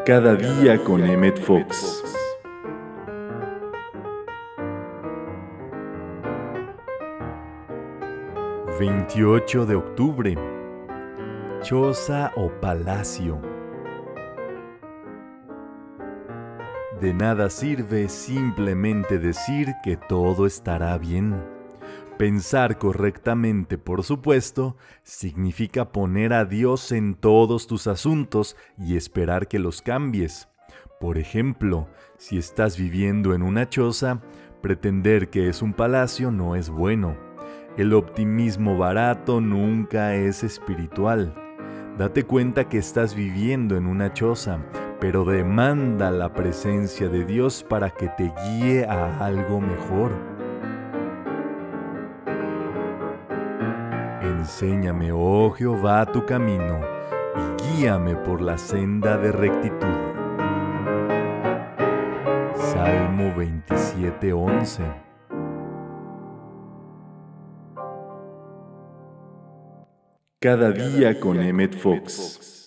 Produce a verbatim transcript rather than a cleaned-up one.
Cada día con Emmet Fox. veintiocho de octubre. Choza o palacio. De nada sirve simplemente decir que todo estará bien. Pensar correctamente, por supuesto, significa poner a Dios en todos tus asuntos y esperar que los cambies. Por ejemplo, si estás viviendo en una choza, pretender que es un palacio no es bueno. El optimismo barato nunca es espiritual. Date cuenta que estás viviendo en una choza, pero demanda la presencia de Dios para que te guíe a algo mejor. Enséñame, oh Jehová, tu camino, y guíame por la senda de rectitud. Salmo veintisiete, once. Cada día con Emmet Fox.